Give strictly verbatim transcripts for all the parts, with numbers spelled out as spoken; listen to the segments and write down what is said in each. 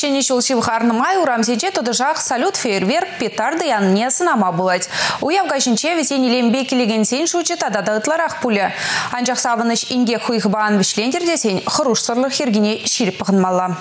Шене шулшив харнымай урамсече тодыжақ салют фейерверк петарды янне сынама булать. Уявга жінче весен илембе келеген сен шучы тадада ытларақ пулі. Анжақ савыныш инге хуйхбаан вишлендерде сен хыруш сырлы хергене ширіп пығынмалла.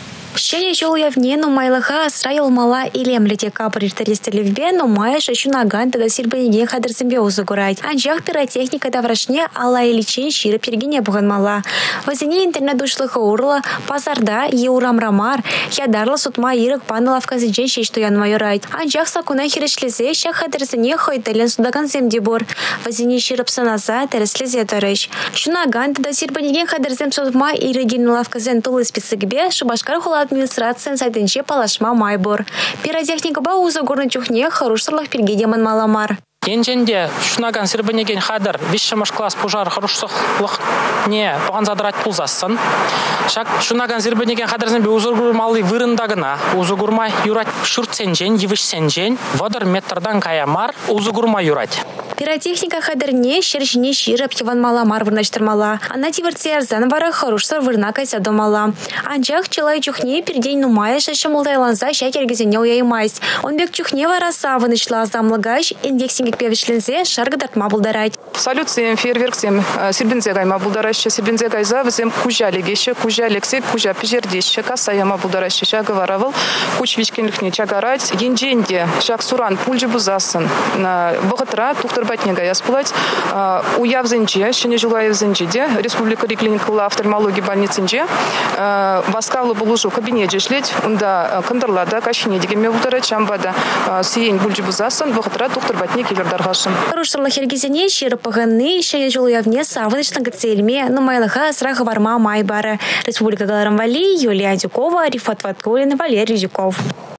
Шене жол явне, но майлаха асраил мала илемлете каприр таристелевбе, но майя шашу наган тада сирбанеген хадырсымбе узугурать. Анжақ пиротехника даврашне алла иличен ширып пергене бұған мала. Возине интернет душлыха урла, пазарда еурамрамар, ядарлы сутма ирық панылавка зінчен шешто ян майорайт. Анжақ сакуна хирешлезе, шақ хадырсыне хойтален судаган земде бор. Возине ширып саназа тареслезе тарыш. Шунаган тада сирбанеген хадырсым сутма ирыген лавка зен тулы специгбе, шубашкар хула администрация сайтынче палашма майбор. Пиротехника ба уза горны чухне харушсырлах пергедеман маламар. Енженде шунаган сирбанеген хадыр вишшамаш класс пожар харушсырлах не паған задрать пулзасын. Шак шунаган сирбанеген хадырсын бе узугур малы вырындагына. Узугурмай юрать шурт сенжен, евиш сенжен, водор метрдан каямар, узугурмай юрать. Пиротехника хадырне шершіне ширып еван маламар вырнаштырмала. Ана тиверце арзан вара харушсыр вырна кайса домала. Анжақ чылай чухне пердень нумая шашы мултайланса шакергезене уяймайс. Он бек чухне вара савынышла азамлагаш, индексингек певишлензе шаргы дартма булдарать. Салют сем фейерверк сем сирбинзе гайма булдараща, сирбинзе гайза візем кужа легеше, кужа лексеп, кужа пижердеща, каса яма булдараща, шага варавыл, куч вичкенлікне чагарать, енженде, шак суран пульжи бузасын, бұғытра тухтыр батнега яспылать, уявзенже, шене жылаевзенжеде, республика реклиникала офтальмологии больниценже, васкавлы булужу кабинет жешлеть, унда кандырлада, кашине дегенме булдарать, чамбада, сиень пульжи бузасын, бұғытра тухтыр батне келердарғашын. Харушсырлах ергезене ширып пығынны, шене жылаевне савынышның гацельме, но майлаха сраха варма майбары. Республика Галарамвали, Юлия Дюкова, Рифат Ваткулин, Валерий Дюков.